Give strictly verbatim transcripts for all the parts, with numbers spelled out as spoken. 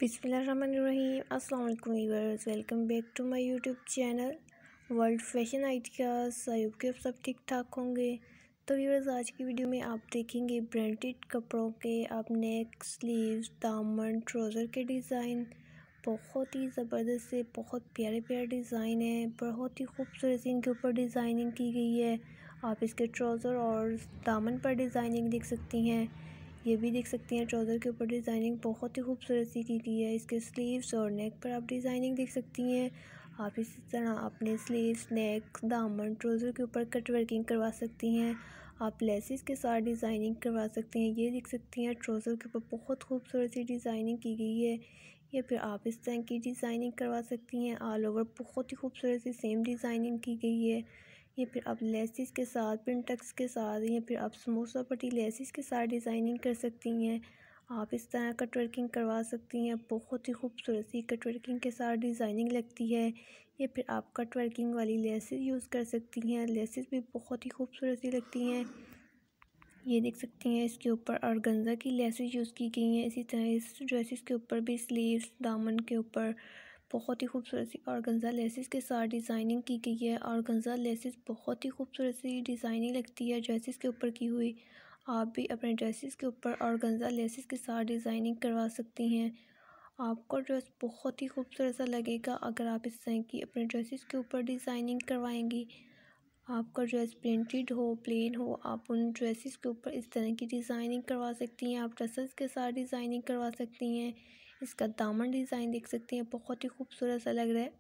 बिस्मिल्लाहिर्रहमानिर्रहीम। अस्सलाम वालेकुम viewers, welcome back to my YouTube channel world fashion ideas. I hope कि आप सब ठीक ठाक होंगे। तो व्यूअर्स, आज की वीडियो में आप देखेंगे ब्रांडेड कपड़ों के आप नेक, स्लीव्स, दामन, ट्राउज़र के डिज़ाइन। बहुत ही ज़बरदस्त से बहुत प्यारे प्यारे डिज़ाइन है, बहुत ही खूबसूरत से इनके ऊपर डिज़ाइनिंग की गई है। आप इसके ट्राउज़र और दामन पर डिज़ाइनिंग देख सकती हैं। ये भी देख सकती हैं ट्राउज़र के ऊपर डिज़ाइनिंग बहुत ही खूबसूरत सी की गई है। इसके स्लीव्स और नेक पर आप डिज़ाइनिंग देख सकती हैं। आप इसी तरह अपने स्लीव्स, नेक, दामन, ट्राउज़र के ऊपर कट वर्किंग करवा सकती हैं। आप लेसिस के साथ डिज़ाइनिंग करवा सकती हैं। ये देख सकती हैं ट्राउज़र के ऊपर बहुत खूबसूरत सी डिज़ाइनिंग की गई है। या फिर आप इस तरह की डिज़ाइनिंग करवा सकती हैं। ऑल ओवर बहुत ही खूबसूरत सी सेम डिज़ाइनिंग की गई है। या फिर आप लेसिस के साथ, प्रिंटक्स के साथ, या फिर आप समोसा पट्टी लेसिस के साथ डिज़ाइनिंग कर सकती हैं। आप इस तरह कट वर्किंग करवा सकती हैं। बहुत ही खूबसूरत सी कट वर्किंग के साथ डिज़ाइनिंग लगती है। या फिर आप कट वर्किंग वाली लेसिस यूज़ कर सकती हैं। लेसिस भी बहुत ही खूबसूरत सी लगती हैं। ये देख सकती हैं इसके ऊपर ऑर्गेन्जा की लेसिस यूज़ की गई हैं। इसी तरह इस ड्रेसेस के ऊपर भी स्लीव्स, दामन के ऊपर बहुत ही खूबसूरत सी ऑर्गेन्जा लेसिस के साथ डिज़ाइनिंग की गई है। ऑर्गेन्जा लेसिस बहुत ही खूबसूरत सी डिज़ाइनिंग लगती है ड्रेसेस के ऊपर की हुई। आप भी अपने ड्रेसेस के ऊपर ऑर्गेन्जा लेसिस के साथ डिज़ाइनिंग करवा सकती हैं। आपका ड्रेस बहुत ही खूबसूरत सा लगेगा अगर आप इस तरह की अपने ड्रेसेस के ऊपर डिज़ाइनिंग करवाएंगी। आपका ड्रेस प्रिंटेड हो, प्लेन हो, आप उन ड्रेसेस के ऊपर इस तरह की डिज़ाइनिंग करवा सकती हैं। आप ड्रेसेस के साथ डिज़ाइनिंग करवा सकती हैं। इसका दामन डिज़ाइन देख सकती हैं, बहुत ही खूबसूरत सा लग रहा है।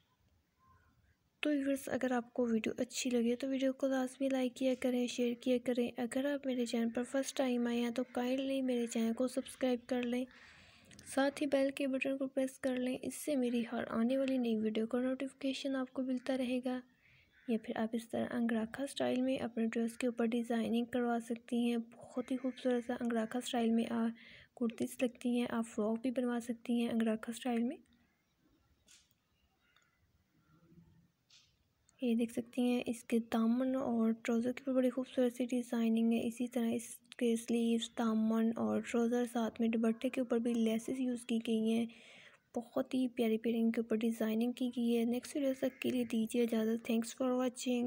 तो व्यूअर्स, अगर आपको वीडियो अच्छी लगे तो वीडियो को लाजमी लाइक किया करें, शेयर किया करें। अगर आप मेरे चैनल पर फर्स्ट टाइम आए हैं तो काइंडली मेरे चैनल को सब्सक्राइब कर लें, साथ ही बेल के बटन को प्रेस कर लें। इससे मेरी हर आने वाली नई वीडियो का नोटिफिकेशन आपको मिलता रहेगा। या फिर आप इस तरह अंगराखा स्टाइल में अपने ड्रेस के ऊपर डिज़ाइनिंग करवा सकती हैं। बहुत ही खूबसूरत सा अंगराखा स्टाइल में आप कुर्तीस लगती हैं। आप फ्रॉक भी बनवा सकती हैं अंगराखा स्टाइल में। ये देख सकती हैं इसके दामन और ट्राउज़र के ऊपर बड़ी खूबसूरत सी डिज़ाइनिंग है। इसी तरह इसके स्लीव्स, दामन और ट्राउज़र, साथ में दुपट्टे के ऊपर भी लेसेस यूज़ की गई हैं। बहुत ही प्यारी प्यारी इनके ऊपर डिज़ाइनिंग की गई है। नेक्स्ट वीडियो तक के लिए दीजिए इजाज़त। Thanks for watching.